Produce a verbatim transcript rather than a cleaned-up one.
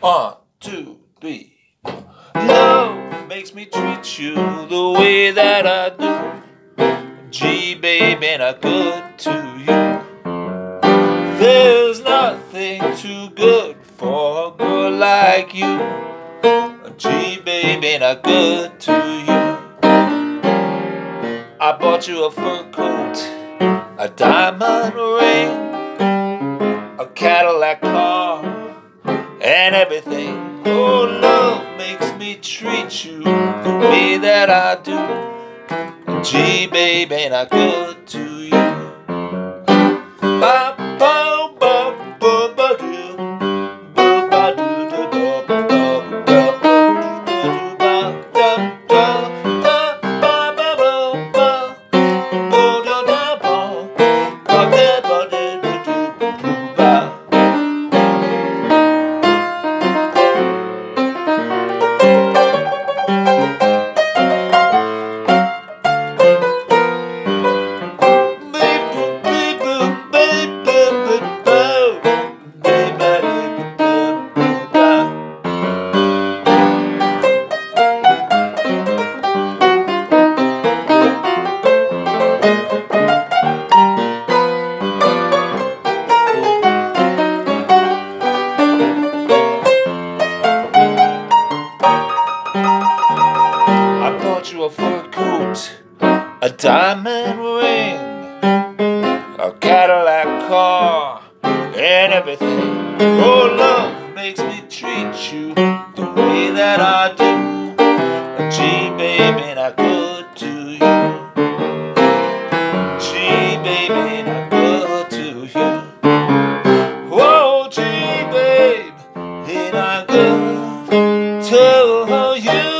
One, two, three. Love makes me treat you the way that I do. Gee, baby, not good to you. There's nothing too good for a girl like you. Gee, baby, not good to you. I bought you a fur coat, a diamond ring, a Cadillac car, and everything. Oh, love makes me treat you the way that I do. Gee, baby, not good to you. Ba, ba, ba, ba, ba, do. Ba, ba, do, do, do, ba, ba, ba, ba, do, do, ba, da, da, da, ba, ba, ba, ba, ba, da, da, ba, ba, da, ba, da, do, do, do, ba. I bought you a fur coat, a diamond ring, a Cadillac car, and everything. Oh, love makes me treat you the way that I do. Gee, baby, not good to you. Gee, baby, not good to you. Whoa, gee, babe, ain't I good to you?